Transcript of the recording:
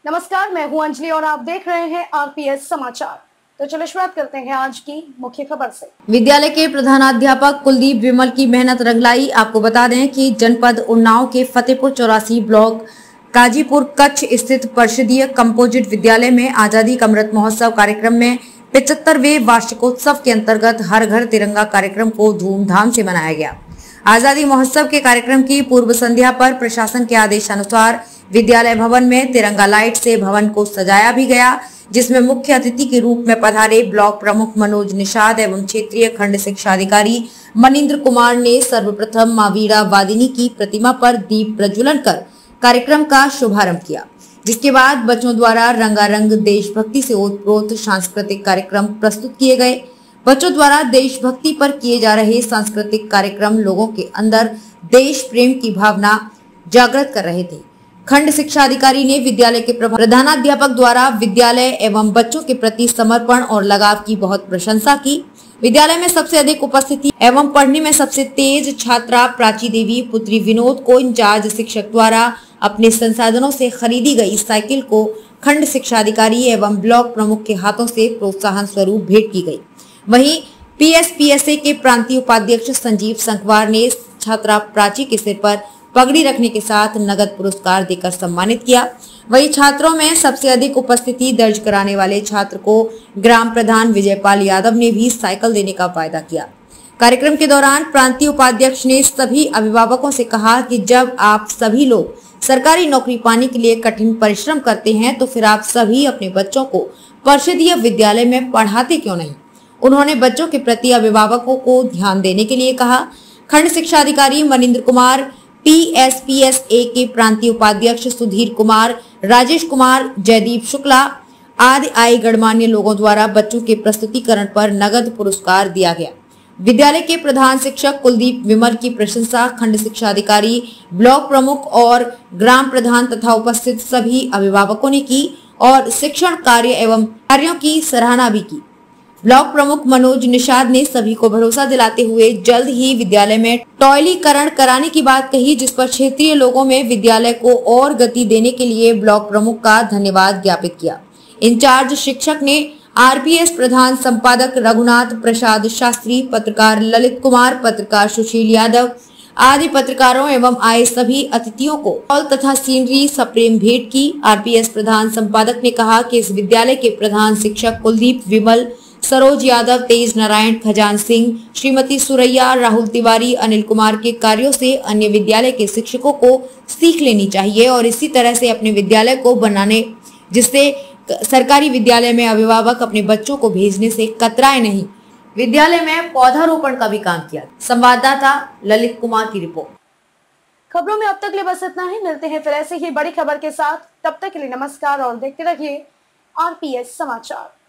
नमस्कार, मैं हूं अंजलि और आप देख रहे हैं आरपीएस समाचार। तो चलिए शुरुआत करते हैं आज की मुख्य खबर से। विद्यालय के प्रधानाध्यापक कुलदीप विमल की मेहनत रंग लाई। आपको बता दें कि जनपद उन्नाव के फतेहपुर 84 ब्लॉक काजीपुर कच्छ स्थित परिषदीय कंपोजिट विद्यालय में आजादी का अमृत महोत्सव कार्यक्रम में 75वें वार्षिकोत्सव के अंतर्गत हर घर तिरंगा कार्यक्रम को धूमधाम से मनाया गया। आजादी महोत्सव के कार्यक्रम की पूर्व संध्या पर प्रशासन के आदेशानुसार विद्यालय भवन में तिरंगा लाइट से भवन को सजाया भी गया, जिसमें मुख्य अतिथि के रूप में पधारे ब्लॉक प्रमुख मनोज निषाद एवं क्षेत्रीय खंड शिक्षा अधिकारी मनिंद्र कुमार ने सर्वप्रथम मां वीणा वादिनी की प्रतिमा पर दीप प्रज्वलन कर कार्यक्रम का शुभारंभ किया, जिसके बाद बच्चों द्वारा रंगारंग देशभक्ति से ओतप्रोत सांस्कृतिक कार्यक्रम प्रस्तुत किए गए। बच्चों द्वारा देशभक्ति पर किए जा रहे सांस्कृतिक कार्यक्रम लोगों के अंदर देश प्रेम की भावना जागृत कर रहे थे। खंड शिक्षा अधिकारी ने विद्यालय के प्रधानाध्यापक द्वारा विद्यालय एवं बच्चों के प्रति समर्पण और लगाव की बहुत प्रशंसा की। विद्यालय में सबसे अधिक उपस्थिति एवं पढ़ने में सबसे तेज छात्रा प्राची देवी पुत्री विनोद को इंचार्ज शिक्षक द्वारा अपने संसाधनों से खरीदी गई साइकिल को खंड शिक्षा अधिकारी एवं ब्लॉक प्रमुख के हाथों से प्रोत्साहन स्वरूप भेंट की गई। वहीं पीएसपीएसए के प्रांतीय उपाध्यक्ष संजीव संखवार ने छात्रा प्राची के सिर पर पगड़ी रखने के साथ नगद पुरस्कार देकर सम्मानित किया। वहीं छात्रों में सबसे अधिक उपस्थिति दर्ज कराने वाले छात्र को ग्राम प्रधान विजयपाल यादव ने भी साइकिल देने का वायदा किया। कार्यक्रम के दौरान प्रांतीय उपाध्यक्ष ने सभी अभिभावकों से कहा कि जब आप सभी लोग सरकारी नौकरी पाने के लिए कठिन परिश्रम करते हैं तो फिर आप सभी अपने बच्चों को परिषदीय विद्यालय में पढ़ाते क्यों नहीं। उन्होंने बच्चों के प्रति अभिभावकों को ध्यान देने के लिए कहा। खंड शिक्षा अधिकारी मनिंद्र कुमार, पीएसपीएसए के प्रांतीय उपाध्यक्ष सुधीर कुमार, राजेश कुमार, जयदीप शुक्ला आदि आए गणमान्य लोगों द्वारा बच्चों के प्रस्तुतिकरण पर नगद पुरस्कार दिया गया। विद्यालय के प्रधान शिक्षक कुलदीप विमल की प्रशंसा खंड शिक्षा अधिकारी, ब्लॉक प्रमुख और ग्राम प्रधान तथा उपस्थित सभी अभिभावकों ने की और शिक्षण कार्य एवं कार्यों की सराहना भी की। ब्लॉक प्रमुख मनोज निषाद ने सभी को भरोसा दिलाते हुए जल्द ही विद्यालय में टॉयलीकरण कराने की बात कही, जिस पर क्षेत्रीय लोगों में विद्यालय को और गति देने के लिए ब्लॉक प्रमुख का धन्यवाद ज्ञापित किया। इंचार्ज शिक्षक ने आरपीएस प्रधान संपादक रघुनाथ प्रसाद शास्त्री, पत्रकार ललित कुमार, पत्रकार सुशील यादव आदि पत्रकारों एवं आए सभी अतिथियों को फल तथा सीनरी सप्रेम भेंट की। आरपीएस प्रधान संपादक ने कहा कि इस विद्यालय के प्रधान शिक्षक कुलदीप विमल, सरोज यादव, तेज नारायण, खजान सिंह, श्रीमती सुरैया, राहुल तिवारी, अनिल कुमार के कार्यों से अन्य विद्यालय के शिक्षकों को सीख लेनी चाहिए और इसी तरह से अपने विद्यालय को बनाने, जिससे सरकारी विद्यालय में अभिभावक अपने बच्चों को भेजने से कतराए नहीं। विद्यालय में पौधारोपण का भी काम किया। संवाददाता ललित कुमार की रिपोर्ट। खबरों में अब तक ले बस इतना ही। मिलते हैं फिर ऐसे ही बड़ी खबर के साथ। तब तक के लिए नमस्कार और देखते रहिए आरपीएस समाचार।